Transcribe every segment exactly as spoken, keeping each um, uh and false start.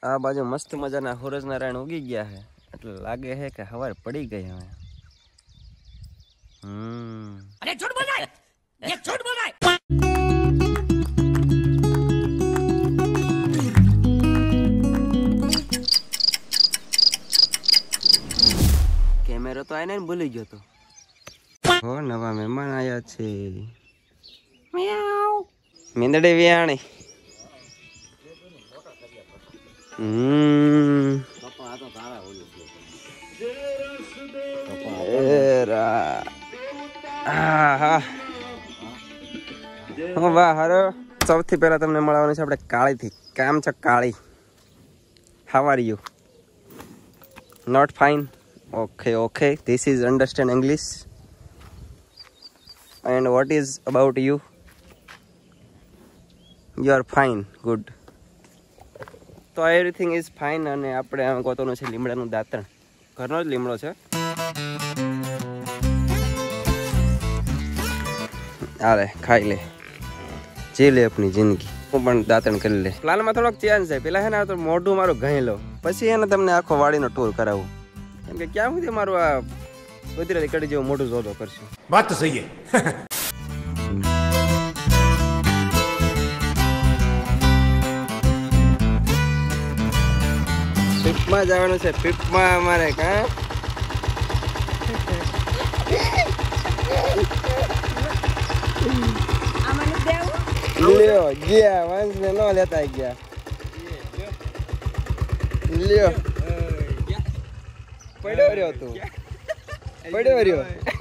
આ બાજુ મસ્ત મજાના સૂરજ નારાયણ ઉગી ગયા છે એટલે લાગે છે કે હવાર પડી ગઈ હવે. હમ અરે છોડ બોલાય ये छूट बोला કેમેરો તો આઈને ભૂલી ગયો તો. હો નવા મહેમાન આયા છે. મ્યાઉ મીંદડી વિયાણી. હમ પપ્પા આ તો તારા ઓલું છે. પપ્પા એરા આ હા હો વાહ હારો. સૌથી પહેલા તમને મળવાનું છે આપણે કાળી થી. કામ છે કાળી. How are you? Not fine. Okay, okay. This is understand English. And what is about you? You are fine. Good. So everything is fine. અને આપણે આ ગોતવાનું છે લીમડાનું દાંતણ. ઘરનો જ લીમડો છે. આલે ખાઈ લે. જી લે આપણી જિંદગી. હું પણ દાંતણ કરી લે. પ્લાનમાં થોડોક ચેન્જ છે. પેલા હે ને તો મોઢું મારું ઘણી લો. પછી એને તમને આખો વાડીનો ટૂર કરાવું. કેમ કે ક્યાં સુધી મારું આ ગુજરાતી કડી જેવું મોટું જોતો કરશું. बात तो सही है પીપમાં જવાનું છે. પીપમાં અમારે કા લ્યો ગયા વંશ ને ન લેતા ગયા લ્યો પડ્યો રહ્યો તું પડ્યો રહ્યો.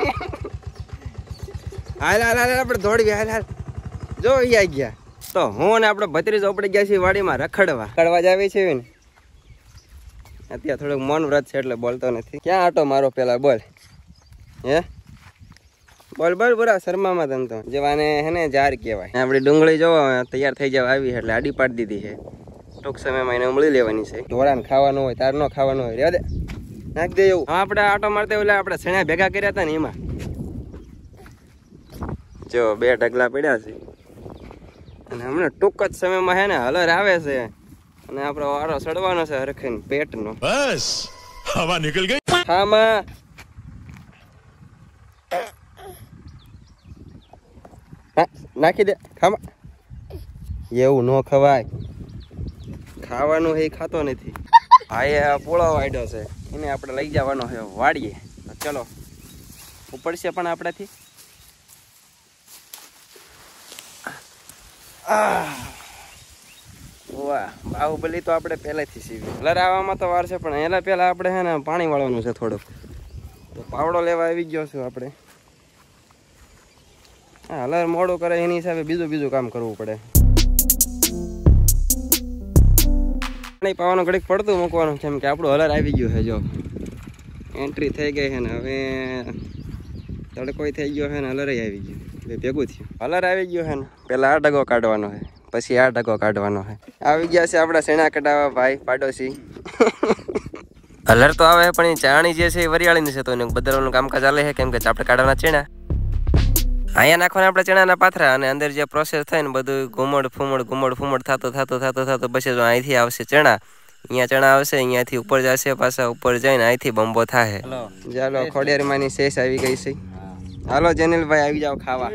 હાલ હાલ હાલ આપણે દોડવી હાલ હાલ. જો અહીંયા ગયા તો હું ને આપણે ભત્રીજો ઉપડી ગયા છીએ વાડીમાં રખડવા. રખડવા જ આવી છે ને અત્યારે થોડુંક મૌન વ્રત છે એટલે બોલતો નથી. ક્યાં આટો મારો પેલા બોલ. હે બોલ બોલ પૂરા શર્મામાં તને તો જેવાને હે ને જાર કહેવાય. આપણી ડુંગળી જોવો તૈયાર થઈ જવા આવી એટલે આડી પાડી દીધી છે. ટૂંક સમયમાં એને ઉમળી લેવાની છે. ઢોરાને ખાવાનું હોય તાર નો ખાવાનું હોય રેવા દે નાખ દે એવું. આપણે આટો મારતા એટલે આપણે સણા ભેગા કર્યા હતા ને એમાં જો બે ઢગલા પડ્યા છે અને હમણાં ટૂંક જ સમયમાં હે ને હલર આવે છે અને આપણો વારો સડવાનો છે હરખીને પેટનો. बस हवा निकल गई. ખામાં નાખી દે ખામાં. એવું ન ખવાય. ખાવાનું એ ખાતો નથી. હા પોળો વાડ્યો છે એને આપણે લઈ જવાનો છે વાડીએ. ચલો ઉપડશે પણ આપણાથી. વાહ બાહુબલી તો આપણે પહેલેથી સીવી. કલર આવવામાં તો વાર છે પણ એના પહેલા આપણે છે ને પાણી વાળવાનું છે થોડુંક. તો પાવડો લેવા આવી ગયો છું આપણે. હા હલર મોડું કરે એની હિસાબે બીજું બીજું કામ કરવું પડે. પાણી પાવાનું ઘડીક પડતું મૂકવાનું કેમ કે આપણું હલર આવી ગયું છે. જો એન્ટ્રી થઈ ગઈ છે ને હવે તડકો થઈ ગયો છે ને હલર આવી ગયું એટલે ભેગું થયું. હલર આવી ગયું છે ને પેલા આ ડગો કાઢવાનો છે પછી આ ડગો કાઢવાનો છે. આવી ગયા છે આપણા સેણા કઢાવા ભાઈ પાડોશી. હલર તો આવે પણ એ ચાણી જે છે એ વરિયાળીની છે તો એને બદલવાનું કામકાજ ચાલે છે કેમ કે આપણે કાઢવાના ચણા અહીંયા નાખવાના આપણે ચણાના પાથરા અને અંદર જે પ્રોસેસ થાય ને બધું ઘુમડ ફૂમડ ઘુમડ ફૂમડ થતો થતો થતો થતો પછી અહીંથી આવશે ચણા. અહીંયા ચણા આવશે અહીંયાથી ઉપર જશે પાછા ઉપર જઈને અહીંથી બંબો થાય. ચાલો ખોડિયારમાંની શેષ આવી ગઈ છે. હાલો જેનિલભાઈ આવી જાઓ ખાવા.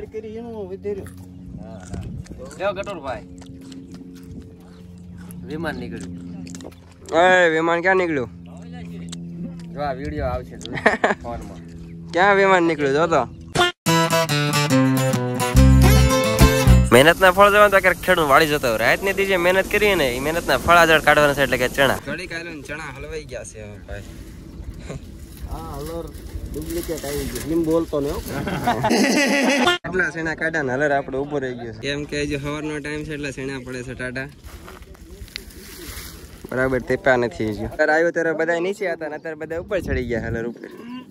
વિમાન નીકળ્યું. એ વિમાન ક્યાં નીકળ્યું? જો આ વિડિયો આવશે ફોનમાં. ક્યાં વિમાન નીકળ્યું જો તો. મહેનતના ફળ જવા તો ક્યારેક ખેડૂત વાળી જતો રાત ની જે મહેનત કરી ને એ મહેનતના ફળ આગળ કાઢવાના છે એટલે કે ચણા ઘડી કાઢો ને ચણા હલવાઈ ગયા છે ભાઈ. હા હલર ડુપ્લિકેટ આવી ગયું એમ બોલતો ને એટલા સેણા કાઢ્યા ને હલર આપણે ઉભો રહી ગયો કેમ કે હજી સવારનો ટાઈમ છે એટલે સેણા પડે છે ટાટા બરાબર તેપા નથી હજી. અત્યારે આવ્યો ત્યારે બધા નીચે હતા ને અત્યારે બધા ઉપર ચડી ગયા હલર ઉપર.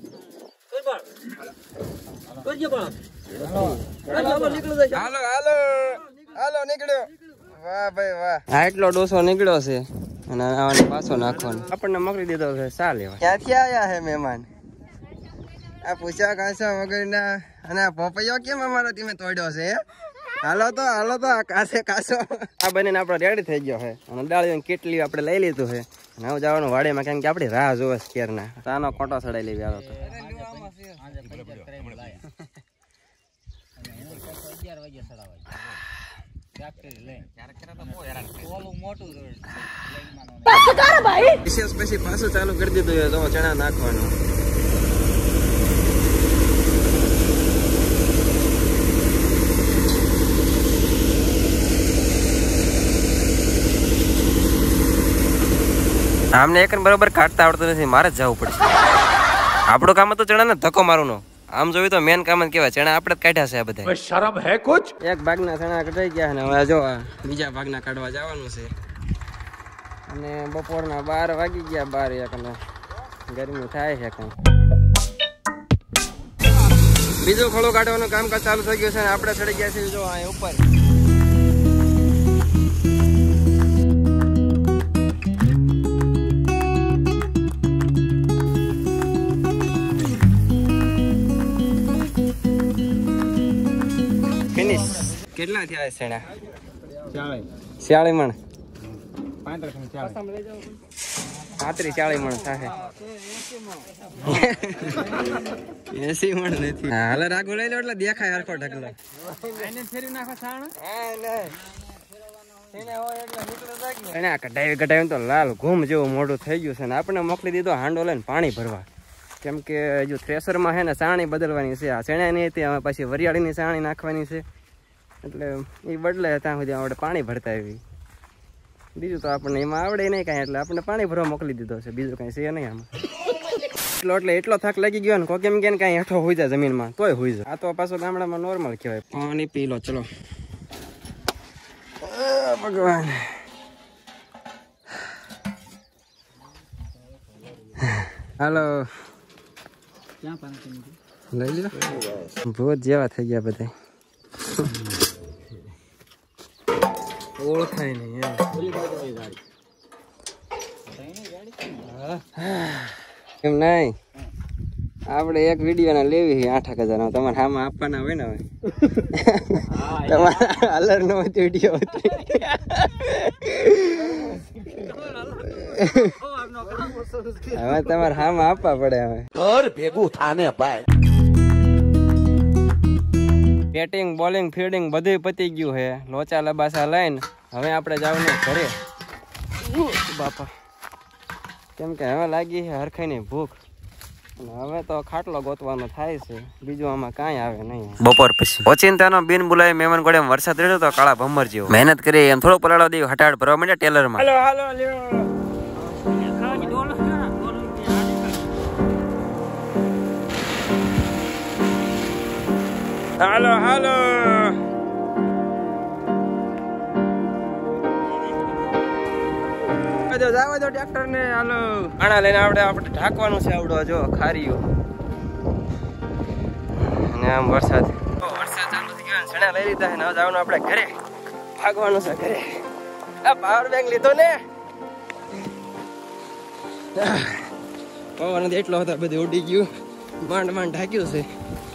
હાલો હાલો હાલો નીકળ્યો. વાહ ભાઈ વાહ. આટલો ડોસો નીકળ્યો છે અને આને પાછો નાખવાનો આપણને મોકલી દીધો છે ચા લેવા. ક્યાંથી આયા હે મહેમાન? આ પૂછા કાસા વગરના અને આ પોપૈયો કેમ અમારો તમે તોડ્યો છે? હાલો તો હાલો તો કાસે કાસો આ બનીને આપણો રેડી થઈ ગયો છે અને ડાળીઓની કેટલી આપણે લઈ લીધું છે અને હવે જવાનું વાડીમાં કેમ કે આપણી રાહ જોવે છે કેરના તાનો કોટો ચડાઈ લેવી હાલો તો વિશેષ પછી પાછું ચાલુ કરી દીધું તો ચણા નાખવાનું આમને એક બરોબર કાઢતા આવડતું નથી મારે જ જવું પડશે આપણું કામ તો ચણા ને ધક્કો મારવાનો આમ જોયું તો મેન કામ જ કેવાય ચણા આપણે જ કાઢ્યા છે આ બધા शर्म है कुछ એક ભાગના ચણા કટાઈ ગયા ને હવે જો બીજા ભાગના કાઢવા જવાનું છે અને બપોરના બાર વાગી ગયા બાર એક ને ગરમી થાય છે કઈ બીજું ખોળું કાઢવાનું કામકાજ ચાલુ થઈ ગયું છે ને આપણે ચડી ગયા છીએ જો અહીં ઉપર કેટલા થયા સેણા ચાળી મણ પાંત્રીસ ચાળી મણ થાય એસી મણ નથી હાલ રાખો લઈ લો એટલે દેખાય હરખો ઢગલો કઢાવી કઢાવી તો લાલ ઘૂમ જેવું મોઢું થઈ ગયું છે ને આપણે મોકલી દીધો હાંડો લઈને પાણી ભરવા કેમ કે હજુ થ્રેસરમાં છે ને સાણી બદલવાની છે આ ચણા ની હતી હવે પછી વરિયાળીની સાણી નાખવાની છે એટલે એ બદલે ત્યાં સુધી આપણે પાણી ભરતા આવી બીજું તો આપણને એમાં આવડે નહીં કાંઈ એટલે આપણે પાણી ભરવા મોકલી દીધો છે બીજું કાંઈ છે નહીં આમાં એટલો એટલે એટલો થાક લાગી ગયો ને કોઈ કેમ કે કાંઈ હેઠો હોઈ જાય જમીનમાં તોય હોઈ જાય આ તો પાછો ગામડામાં નોર્મલ કહેવાય પાણી પી લો ચલો ભગવાન હાલો લઈ લીધો ભૂત જેવા થઈ ગયા બધા ઓળખાય નહીં એમ નહીં આપણે એક વિડીયો ના લેવી આઠ એક હજાર તમારે આમાં આપવાના હોય ને હવે તમારે અલર નો વિડીયો હવે તમારે આમાં આપવા પડે હવે ઘર ભેગું થાને ભાઈ બેટિંગ બોલિંગ ફિલ્ડિંગ બધું પતી ગયું છે લોચા લબાસા લઈને હવે આપણે જવાનું ઘરે બાપા કેમ કે હવે લાગી છે હરખાઈની ભૂખ હવે તો ખાટલો ગોતવાનો થાય છે બીજું આમાં કાંઈ આવે નહીં બપોર પછી ઓચિંતાનો બિન બોલાય મહેમાન ગોળે વરસાદ રહ્યો તો કાળા ભમર જેવો મહેનત કરી એમ થોડો પલાળો દે હટાડ ભરવા માંડ્યા ટેલરમાં હાલો હાલો હાલો હાલો જાવા દો ટ્રેક્ટર ને હાલો આણા લઈને આપણે આપણે ઢાંકવાનું છે આવડો જો ખારીઓ અને આમ વરસાદ વરસાદ ચાલુ થઈ ગયો સણા લઈ લીધા છે ને જવાનું આપણે ઘરે ભાગવાનું છે ઘરે આ પાવર બેંક લીધો ને પવન એટલો હતો બધું ઉડી ગયું માંડ માંડ ઢાંક્યું છે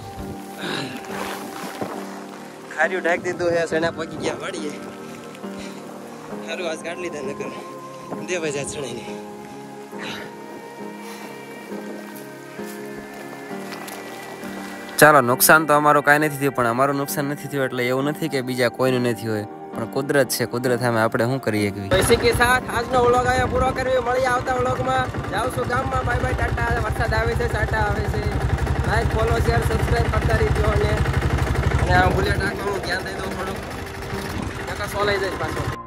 ખારીયું ઢાંકી દીધું છે સણા પગી ગયા વાળીએ સારું આજ કાઢ લીધા નકર દેવા જા ચણાઈને ચાલો નુકસાન તો અમારું કાંઈ નથી થયું પણ અમારું નુકસાન નથી થયું એટલે એવું નથી કે બીજા કોઈનું નથી હોય પણ કુદરત છે કુદરત સામે આપણે શું કરીએ કે इसी के साथ આજનો વ્લોગ આયા પૂરો કરવી મળી આવતા વ્લોગમાં જાવશું ગામમાં બાય બાય ટાટા વરસાદ આવે છે ટાટા આવે છે લાઈક ફોલો શેર સબસ્ક્રાઇબ કરતા રહેજો અને અને આ બુલેટ આંખનું ધ્યાન દઈ દો થોડું નકા સોલાઈ જાય પાછો